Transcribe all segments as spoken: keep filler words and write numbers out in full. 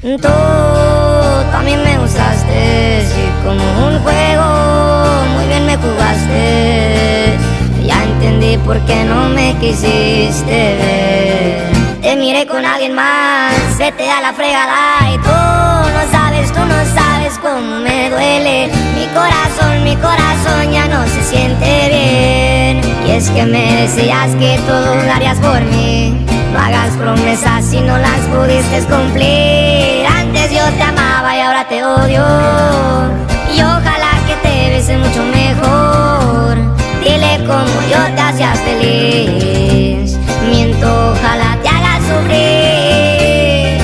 Tú, tú a mí me gustaste, sí, como un juego, muy bien me jugaste. Ya entendí por qué no me quisiste ver. Te miré con alguien más, vete a la fregada. Y tú no sabes, tú no sabes cómo me duele. Mi corazón, mi corazón ya no se siente bien. Y es que me decías que todo darías por mí. No hagas promesas si no las pudiste cumplir. Antes yo te amaba y ahora te odio. Y ojalá que te bese mucho mejor. Dile cómo yo te hacía feliz. Miento, ojalá te haga sufrir.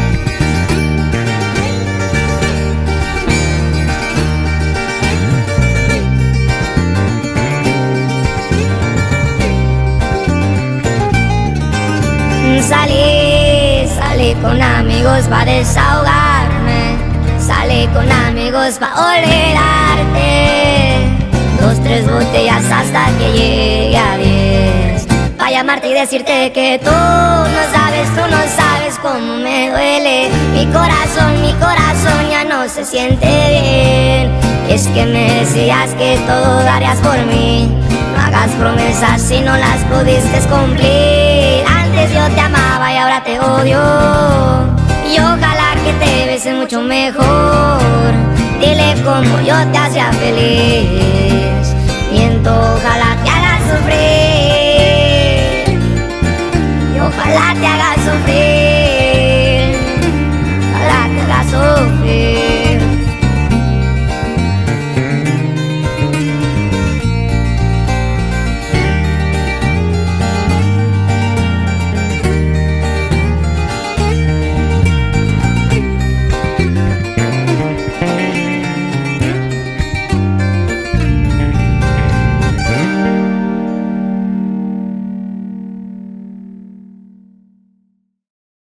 Salí, salí con amigos pa' desahogarme. Salí con amigos pa' olvidarte. Dos, tres botellas hasta que llegue a diez. Pa' llamarte y decirte que tú no sabes, tú no sabes cómo me duele. Mi corazón, mi corazón ya no se siente bien. Es que me decías que todo darías por mí. No hagas promesas si no las pudiste cumplir. Antes yo te amaba y ahora te odio. Y ojalá que te bese mucho mejor. Dile cómo yo te hacía feliz. Miento, ojalá te haga sufrir. Y ojalá te haga sufrir.